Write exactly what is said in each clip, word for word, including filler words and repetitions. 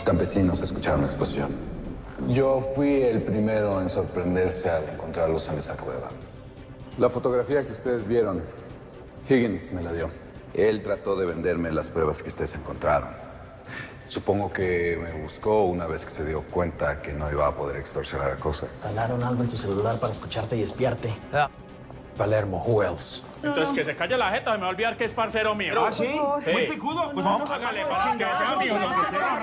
Los campesinos escucharon la explosión. Yo fui el primero en sorprenderse al encontrarlos en esa cueva. La fotografía que ustedes vieron, Higgins me la dio. Él trató de venderme las pruebas que ustedes encontraron. Supongo que me buscó una vez que se dio cuenta que no iba a poder extorsionar a Cosa. Instalaron algo en tu celular para escucharte y espiarte. Ah. Palermo, who else? Entonces que se calle la jeta, me va a olvidar que es parcero mío. ¿Ah, sí? Sí. Muy picudo. Pues vamos a Hágale, para que sea mío, no que sea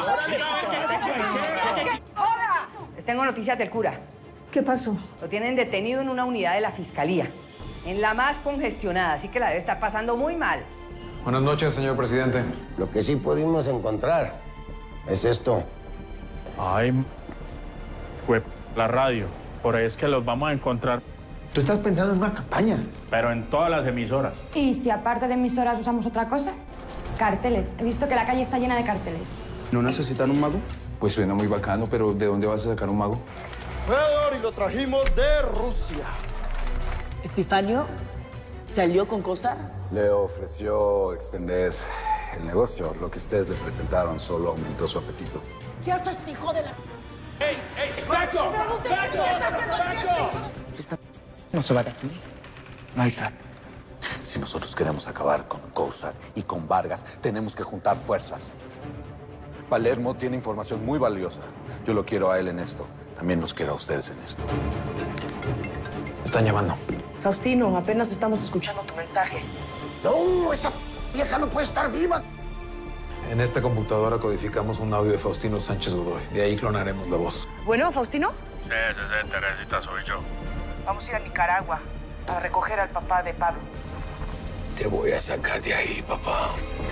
real. ¡Hola! Les tengo noticias del cura. ¿Qué pasó? Lo tienen detenido en una unidad de la fiscalía, en la más congestionada, así que la debe estar pasando muy mal. Buenas noches, señor presidente. Lo que sí pudimos encontrar es esto. Ay, fue la radio. Por ahí es que los vamos a encontrar. Tú estás pensando en una campaña. Pero en todas las emisoras. ¿Y si aparte de emisoras usamos otra cosa? Carteles. He visto que la calle está llena de carteles. ¿No necesitan un mago? Pues suena muy bacano, pero ¿de dónde vas a sacar un mago? Fedor, y lo trajimos de Rusia. ¿Epifanio salió con Cosa? Le ofreció extender el negocio. Lo que ustedes le presentaron solo aumentó su apetito. ¿Qué hace este hijo de la...? ¡Ey, ey, Paco! ¡Paco! Si esta no se va de aquí, no hay plan. Si nosotros queremos acabar con Cosa y con Vargas, tenemos que juntar fuerzas. Palermo tiene información muy valiosa. Yo lo quiero a él en esto. También los quiero a ustedes en esto. Están llamando. Faustino, apenas estamos escuchando tu mensaje. ¡No! ¡Esa vieja no puede estar viva! En esta computadora codificamos un audio de Faustino Sánchez Godoy. De ahí clonaremos la voz. Bueno, Faustino, Sí, sí, sí, Teresita, soy yo. vamos a ir a Nicaragua a recoger al papá de Pablo. Te voy a sacar de ahí, papá.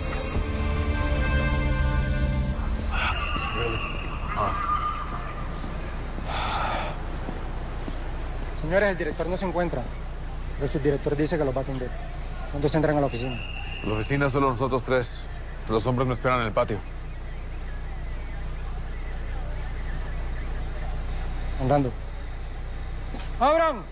Señores, el director no se encuentra, pero su director dice que los va a atender. ¿Cuántos entran a la oficina? La oficina solo nosotros tres. Los hombres me esperan en el patio. Andando. ¡Abran!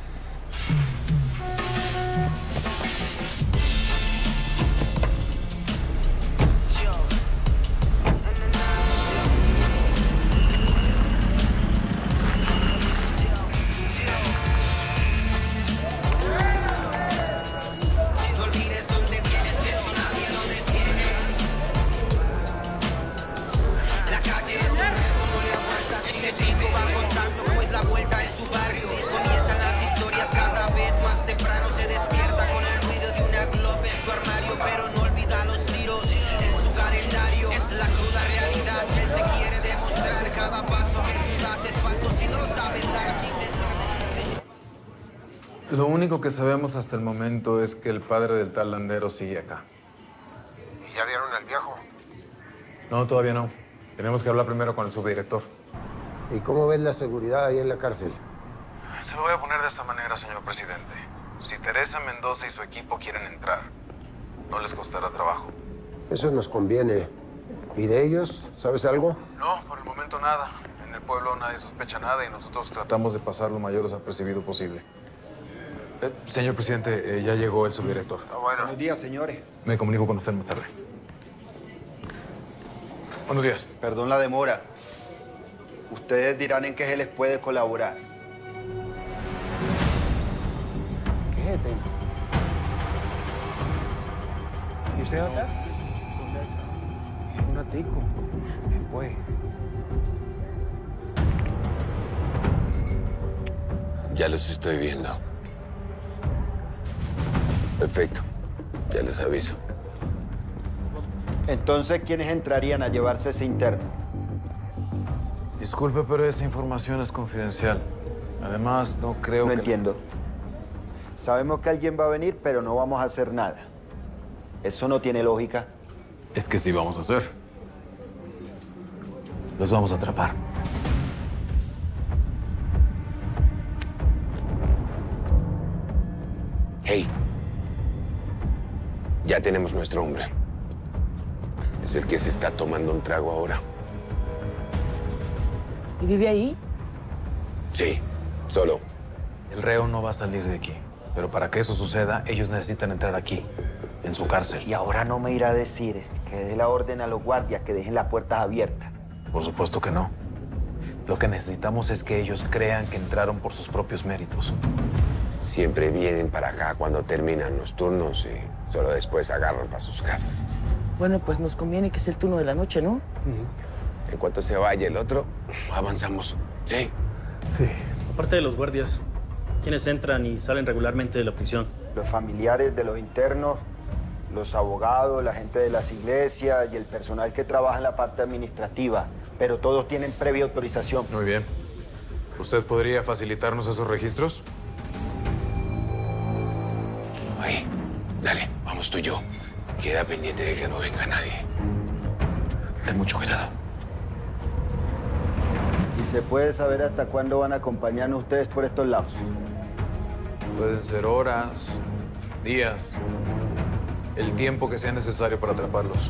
Lo único que sabemos hasta el momento es que el padre del tal Landero sigue acá. ¿Y ya vieron al viejo? No, todavía no. Tenemos que hablar primero con el subdirector. ¿Y cómo ves la seguridad ahí en la cárcel? Se lo voy a poner de esta manera, señor presidente. Si Teresa Mendoza y su equipo quieren entrar, no les costará trabajo. Eso nos conviene. ¿Y de ellos? ¿Sabes algo? No, por el momento nada. En el pueblo nadie sospecha nada y nosotros tratamos de pasar lo mayor desapercibido posible. Eh, señor presidente, eh, ya llegó el subdirector. Ah, bueno. Buenos días, señores. Me comunico con usted más tarde. Buenos días. Perdón la demora. Ustedes dirán en qué se les puede colaborar. ¿Qué es este? ¿Y usted acá? Un atico. Pues. Ya los estoy viendo. Perfecto. Ya les aviso. Entonces, ¿quiénes entrarían a llevarse ese interno? Disculpe, pero esa información es confidencial. Además, no creo No que... entiendo. Sabemos que alguien va a venir, pero no vamos a hacer nada. Eso no tiene lógica. Es que sí vamos a hacer. Los vamos a atrapar. Hey. Ya tenemos nuestro hombre. Es el que se está tomando un trago ahora. ¿Y vive ahí? Sí, solo. El reo no va a salir de aquí. Pero para que eso suceda, ellos necesitan entrar aquí, en su cárcel. Y ahora no me irá a decir que dé la orden a los guardias que dejen las puertas abiertas. Por supuesto que no. Lo que necesitamos es que ellos crean que entraron por sus propios méritos. Siempre vienen para acá cuando terminan los turnos y solo después agarran para sus casas. Bueno, pues nos conviene que sea el turno de la noche, ¿no? En cuanto se vaya el otro, avanzamos. ¿Sí? Sí. Aparte de los guardias, ¿quiénes entran y salen regularmente de la prisión? Los familiares de los internos, los abogados, la gente de las iglesias y el personal que trabaja en la parte administrativa. Pero todos tienen previa autorización. Muy bien. ¿Usted podría facilitarnos esos registros? Oye, dale, vamos tú y yo. Queda pendiente de que no venga nadie. Ten mucho cuidado. ¿Y se puede saber hasta cuándo van a acompañarnos ustedes por estos lados? Pueden ser horas, días, el tiempo que sea necesario para atraparlos.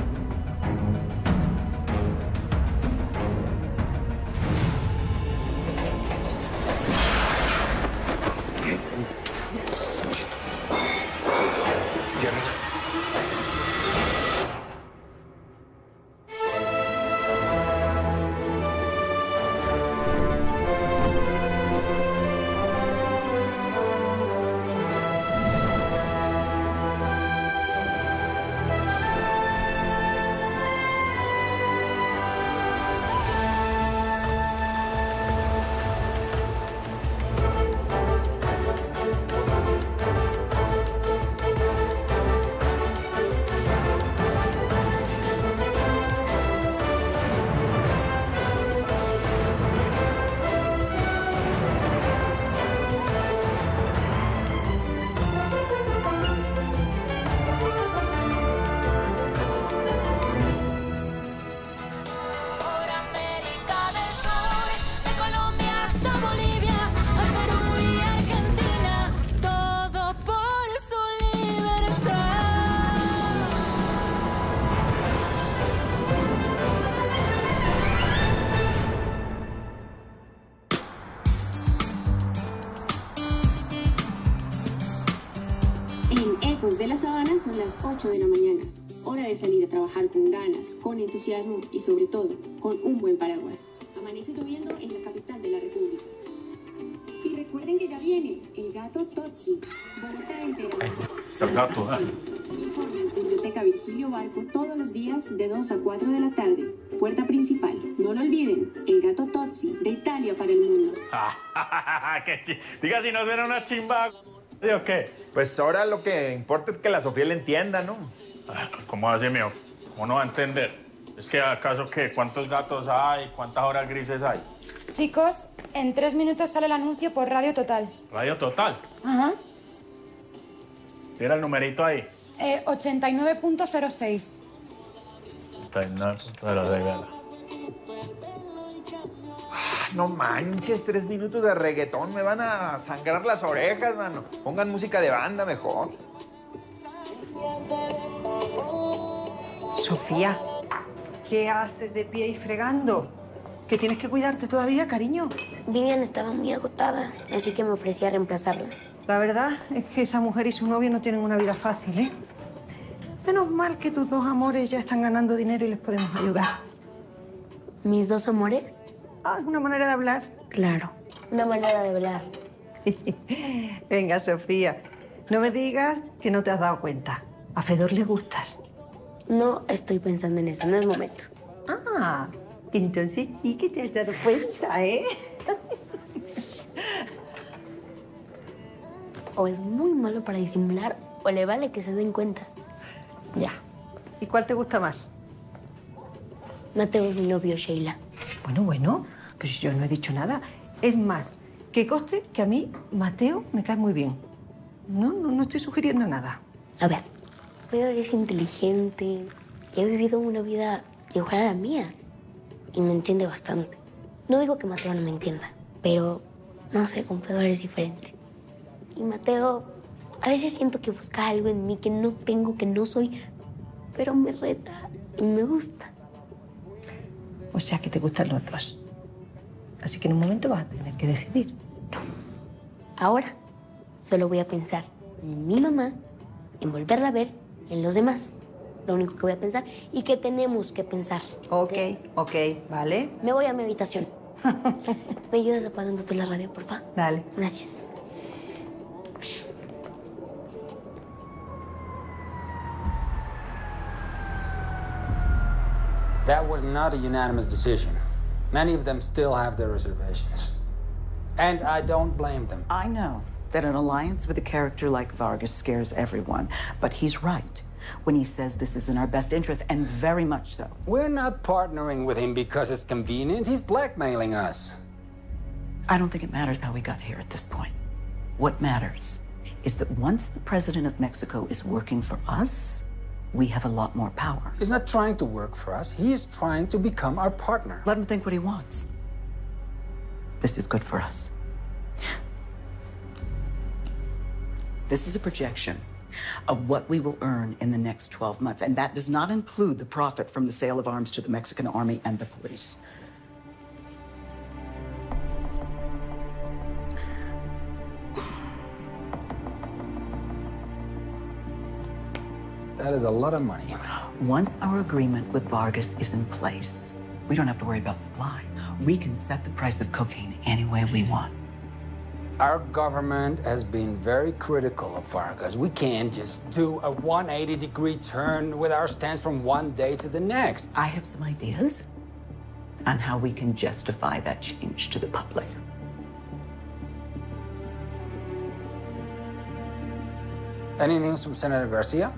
De la Sabana son las ocho de la mañana. Hora de salir a trabajar con ganas, con entusiasmo y sobre todo, con un buen paraguas. Amanece lloviendo en la capital de la República. Y recuerden que ya viene el gato Totsi. Bogotá entera. El gato, ¿eh? Informe en Biblioteca Virgilio Barco todos los días de dos a cuatro de la tarde. Puerta principal. No lo olviden, el gato Totsi, de Italia para el mundo. ¿Qué chi... Diga si no suena una chimba. ¿O qué? Pues ahora lo que importa es que la Sofía le entienda, ¿no? ¿Cómo así, mío? ¿Cómo no va a entender? ¿Es que acaso qué? ¿Cuántos gatos hay? ¿Cuántas horas grises hay? Chicos, en tres minutos sale el anuncio por Radio Total. ¿Radio Total? Ajá. Tira el numerito ahí. Eh, ochenta y nueve punto cero seis. ochenta y nueve punto cero seis. No manches, tres minutos de reggaetón, me van a sangrar las orejas, mano. Pongan música de banda mejor. Sofía, ¿qué haces de pie y fregando? ¿Que tienes que cuidarte todavía, cariño? Vivian estaba muy agotada, así que me ofrecí a reemplazarla. La verdad es que esa mujer y su novio no tienen una vida fácil, ¿eh? Menos mal que tus dos amores ya están ganando dinero y les podemos ayudar. ¿Mis dos amores? Ah, es una manera de hablar. Claro, una manera de hablar. Venga, Sofía, no me digas que no te has dado cuenta. A Fedor le gustas. No estoy pensando en eso, no es momento. Ah, entonces sí que te has dado cuenta, ¿eh? O es muy malo para disimular, o le vale que se den cuenta. Ya. ¿Y cuál te gusta más? Mateo es mi novio, Sheila. Bueno, bueno, pero yo no he dicho nada. Es más, que conste que a mí Mateo me cae muy bien. No, no, no estoy sugiriendo nada. A ver, Fedor es inteligente y ha vivido una vida igual a la mía. Y me entiende bastante. No digo que Mateo no me entienda, pero no sé, con Fedor es diferente. Y Mateo, a veces siento que busca algo en mí que no tengo, que no soy, pero me reta y me gusta. O sea, que te gustan los dos. Así que en un momento vas a tener que decidir. Ahora, solo voy a pensar en mi mamá, en volverla a ver, en los demás. lo único que voy a pensar y que tenemos que pensar. Ok, ok, vale. Me voy a mi habitación. ¿Me ayudas apagando tú la radio, por favor? Dale. Gracias. That was not a unanimous decision. Many of them still have their reservations. And I don't blame them. I know that an alliance with a character like Vargas scares everyone, but he's right when he says this is in our best interest, and very much so. We're not partnering with him because it's convenient. He's blackmailing us. I don't think it matters how we got here at this point. What matters is that once the president of Mexico is working for us, we have a lot more power. He's not trying to work for us. He's trying to become our partner. Let him think what he wants. This is good for us. This is a projection of what we will earn in the next twelve months, and that does not include the profit from the sale of arms to the Mexican army and the police. That is a lot of money. Once our agreement with Vargas is in place, we don't have to worry about supply. We can set the price of cocaine any way we want. Our government has been very critical of Vargas. We can't just do a one hundred eighty degree turn with our stance from one day to the next. I have some ideas on how we can justify that change to the public. Any news from Senator Garcia?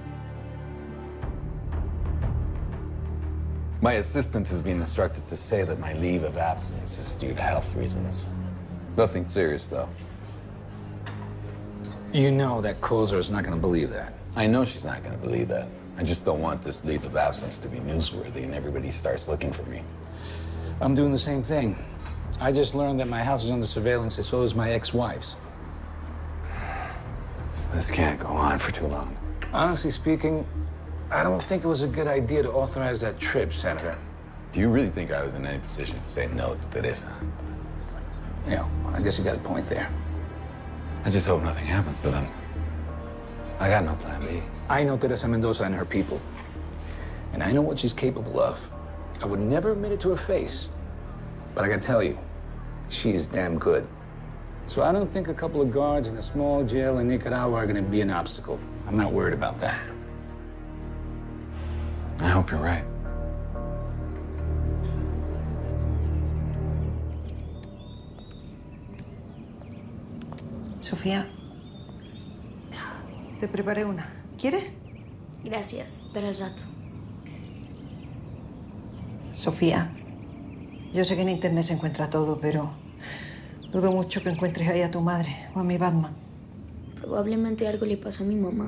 My assistant has been instructed to say that my leave of absence is due to health reasons. Nothing serious, though. You know that Kozer is not going to believe that. I know she's not going to believe that. I just don't want this leave of absence to be newsworthy and everybody starts looking for me. I'm doing the same thing. I just learned that my house is under surveillance, and so is my ex-wife's. This can't go on for too long. Honestly speaking, I don't think it was a good idea to authorize that trip, Senator. Do you really think I was in any position to say no to Teresa? Yeah, I guess you got a point there. I just hope nothing happens to them. I got no plan B. I know Teresa Mendoza and her people. And I know what she's capable of. I would never admit it to her face. But I gotta tell you, she is damn good. So I don't think a couple of guards in a small jail in Nicaragua are gonna be an obstacle. I'm not worried about that. I hope you're right. Sofía, te preparé una. ¿Quieres? Gracias, pero al rato. Sofía, yo sé que en internet se encuentra todo, pero dudo mucho que encuentres ahí a tu madre o a mi Batman. Probablemente algo le pasó a mi mamá.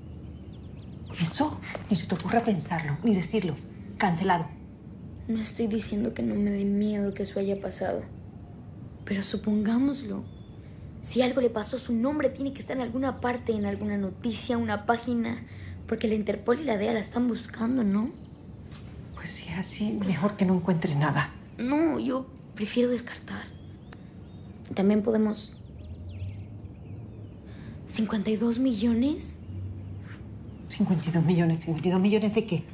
Eso ni se te ocurra pensarlo, ni decirlo. Cancelado. No estoy diciendo que no me dé miedo que eso haya pasado. Pero supongámoslo. Si algo le pasó, su nombre tiene que estar en alguna parte, en alguna noticia, una página. Porque la Interpol y la D E A la están buscando, ¿no? Pues si es así, mejor que no encuentres nada. No, yo prefiero descartar. También podemos... ¿cincuenta y dos millones? ¿cincuenta y dos millones? ¿cincuenta y dos millones de qué?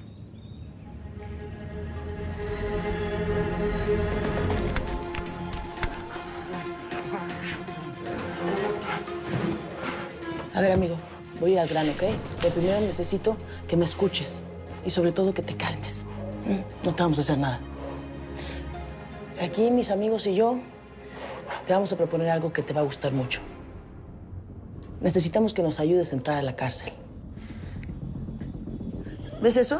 A ver, amigo, voy al grano, ¿ok? Pero primero necesito que me escuches y sobre todo que te calmes. No te vamos a hacer nada. Aquí mis amigos y yo te vamos a proponer algo que te va a gustar mucho. Necesitamos que nos ayudes a entrar a la cárcel. ¿Ves eso?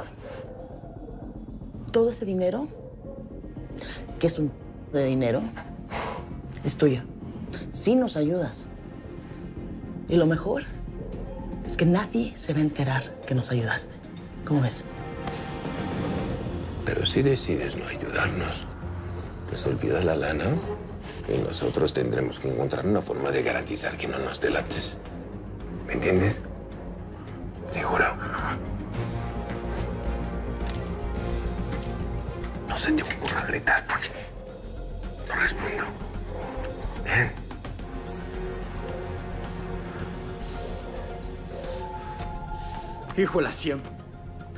Todo ese dinero, que es un de dinero, es tuyo. Sí nos ayudas. Y lo mejor es que nadie se va a enterar que nos ayudaste. ¿Cómo ves? Pero si decides no ayudarnos, pues olvidas la lana y nosotros tendremos que encontrar una forma de garantizar que no nos delates. ¿Me entiendes? ¿Seguro? No se te ocurra gritar porque no respondo. ¿Eh? Hijo de la cien.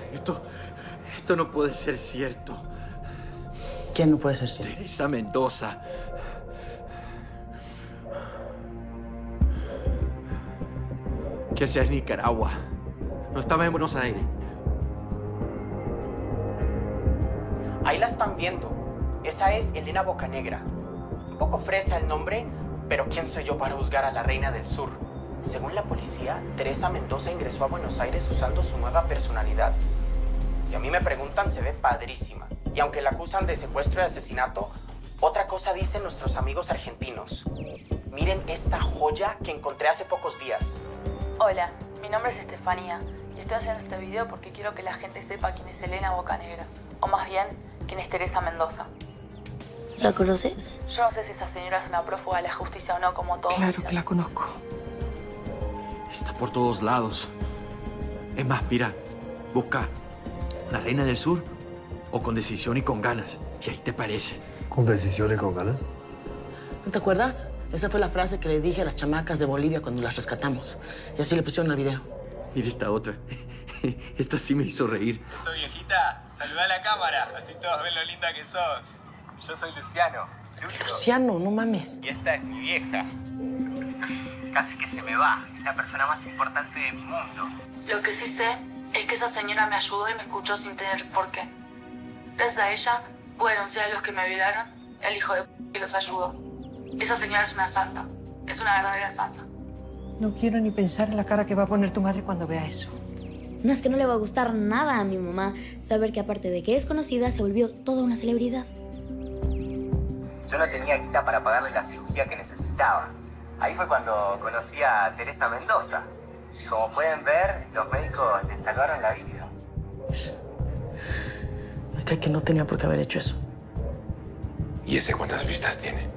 Esto, esto no puede ser cierto. ¿Quién no puede ser cierto? Teresa Mendoza. ¿Qué hacía en Nicaragua? No estaba en Buenos Aires. Ahí la están viendo. Esa es Elena Bocanegra. Un poco fresa el nombre, pero ¿quién soy yo para juzgar a la reina del sur? Según la policía, Teresa Mendoza ingresó a Buenos Aires usando su nueva personalidad. Si a mí me preguntan, se ve padrísima. Y aunque la acusan de secuestro y asesinato, otra cosa dicen nuestros amigos argentinos. Miren esta joya que encontré hace pocos días. Hola, mi nombre es Estefanía y estoy haciendo este video porque quiero que la gente sepa quién es Elena Bocanegra. O más bien, quién es Teresa Mendoza. ¿La conoces? Yo no sé si esa señora es una prófuga de la justicia o no, como todos Claro dicen. que la conozco. Está por todos lados. Es más, mira, busca la reina del sur o con decisión y con ganas. Y ahí te parece. ¿Con decisión y con ganas? ¿No te acuerdas? Esa fue la frase que le dije a las chamacas de Bolivia cuando las rescatamos. Y así le pusieron al video. Mira esta otra. Esta sí me hizo reír. Eso, viejita. Saluda a la cámara, así todos ven lo linda que sos. Yo soy Luciano. Lucho. Luciano, no mames. Y esta es mi vieja. Casi que se me va. Es la persona más importante de mi mundo. Lo que sí sé es que esa señora me ayudó y me escuchó sin tener por qué. Gracias a ella pude denunciar a los que me violaron, el hijo de p que los ayudó. Esa señora es una santa. Es una verdadera santa. No quiero ni pensar en la cara que va a poner tu madre cuando vea eso. No es que no le va a gustar nada a mi mamá saber que aparte de que es conocida, se volvió toda una celebridad. Yo no tenía guita para pagarle la cirugía que necesitaba. Ahí fue cuando conocí a Teresa Mendoza. Como pueden ver, los médicos le salvaron la vida. Me cae que no tenía por qué haber hecho eso. ¿Y ese cuántas vistas tiene?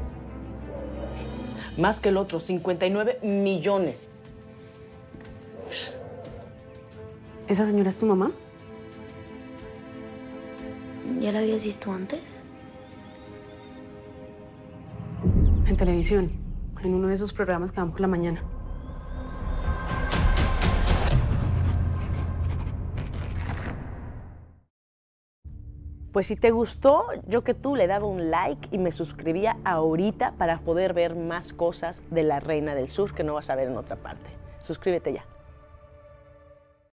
Más que el otro, cincuenta y nueve millones. ¿Esa señora es tu mamá? ¿Ya la habías visto antes? En televisión, en uno de esos programas que dan por la mañana. Pues si te gustó, yo que tú le daba un like y me suscribía ahorita para poder ver más cosas de la Reina del Sur que no vas a ver en otra parte. Suscríbete ya.